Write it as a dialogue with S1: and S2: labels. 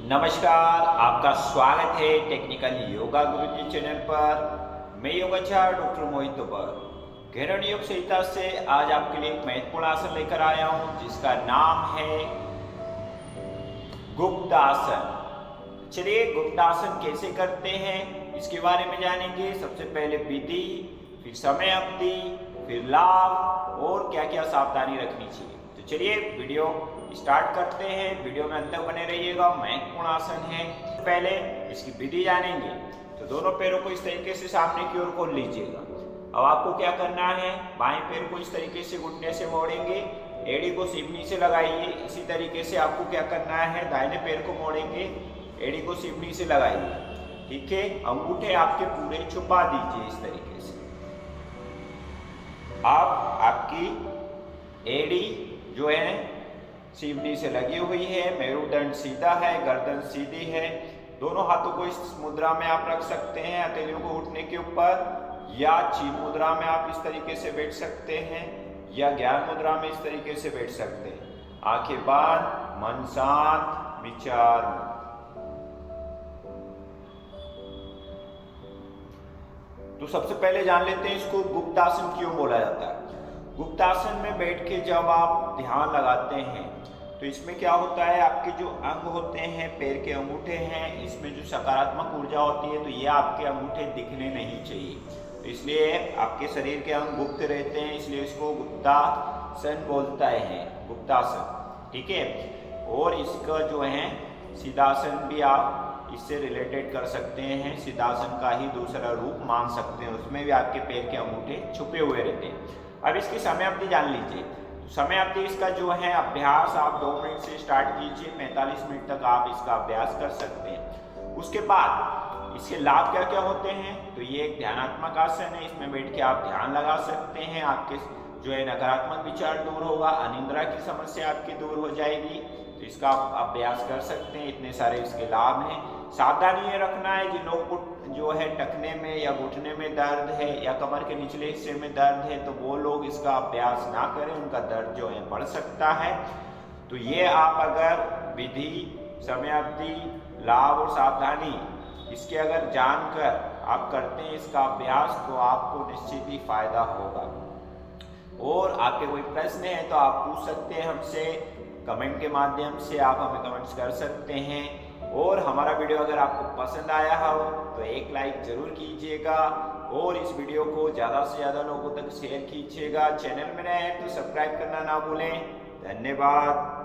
S1: नमस्कार, आपका स्वागत है टेक्निकल योगा गुरुजी चैनल पर। मैं योगाचार्य डॉक्टर मोहित दुबर घेरण योग संहिता से आज आपके लिए एक महत्वपूर्ण आसन लेकर आया हूं जिसका नाम है गुप्तासन। चलिए गुप्तासन कैसे करते हैं इसके बारे में जानेंगे। सबसे पहले विधि, फिर समय अवधि, फिर लाभ और क्या क्या सावधानी रखनी चाहिए। तो चलिए वीडियो स्टार्ट करते हैं। वीडियो में अंत तक बने रहिएगा, महत्वपूर्ण आसन है। पहले इसकी विधि जानेंगे तो दोनों पैरों को इस तरीके से सामने की ओर खोल लीजिएगा। अब आपको क्या करना है, बाएं पैर को इस तरीके से घुटने से मोड़ेंगे, एड़ी को सिवनी से लगाइए। इसी तरीके से आपको क्या करना है, दाहिने पैर को मोड़ेंगे, एड़ी को सिवनी से लगाइए। ठीक है, अंगूठे आपके पूरे छुपा दीजिए इस तरीके से। अब आपकी एड़ी जो है सिवनी से लगी हुई है, मेरुदंड सीधा है, गर्दन सीधी है। दोनों हाथों को इस मुद्रा में आप रख सकते हैं, हथेलियों को घुटने के ऊपर, या चीन मुद्रा में आप इस तरीके से बैठ सकते हैं, या ज्ञान मुद्रा में इस तरीके से बैठ सकते हैं। आंखें बंद, मन शांत, विचार। तो सबसे पहले जान लेते हैं इसको गुप्तासन क्यों बोला जाता है। गुप्तासन में बैठ के जब आप ध्यान लगाते हैं तो इसमें क्या होता है, आपके जो अंग होते हैं, पैर के अंगूठे हैं, इसमें जो सकारात्मक ऊर्जा होती है तो ये आपके अंगूठे दिखने नहीं चाहिए। तो इसलिए आपके शरीर के अंग गुप्त रहते हैं, इसलिए इसको गुप्तासन बोलता है, गुप्तासन। ठीक है, और इसका जो है सिद्धासन भी आप इससे रिलेटेड कर सकते हैं, सिद्धासन का ही दूसरा रूप मान सकते हैं। उसमें भी आपके पैर के अंगूठे छुपे हुए रहते हैं। अब इसकी समय अवधि जान लीजिए। समय अवधि इसका जो है अभ्यास आप 2 मिनट से स्टार्ट कीजिए, 45 मिनट तक आप इसका अभ्यास कर सकते हैं। उसके बाद इसके लाभ क्या क्या होते हैं, तो ये एक ध्यानात्मक आसन है। इसमें बैठ के आप ध्यान लगा सकते हैं, आपके जो है नकारात्मक विचार दूर होगा, अनिद्रा की समस्या आपकी दूर हो जाएगी। तो इसका आप अभ्यास कर सकते हैं। इतने सारे इसके लाभ हैं। सावधानी ये रखना है, जिन लोगों को जो है टखने में या घुटने में दर्द है या कमर के निचले हिस्से में दर्द है तो वो लोग इसका अभ्यास ना करें, उनका दर्द जो है बढ़ सकता है। तो ये आप अगर विधि, समय अवधि, लाभ और सावधानी इसके अगर जानकर आप करते हैं इसका अभ्यास तो आपको निश्चित ही फायदा होगा। और आपके कोई प्रश्न है तो आप पूछ सकते हैं हमसे, कमेंट के माध्यम से आप हमें कमेंट्स कर सकते हैं। और हमारा वीडियो अगर आपको पसंद आया हो तो एक लाइक जरूर कीजिएगा और इस वीडियो को ज़्यादा से ज़्यादा लोगों तक शेयर कीजिएगा। चैनल में नए हैं तो सब्सक्राइब करना ना भूलें। धन्यवाद।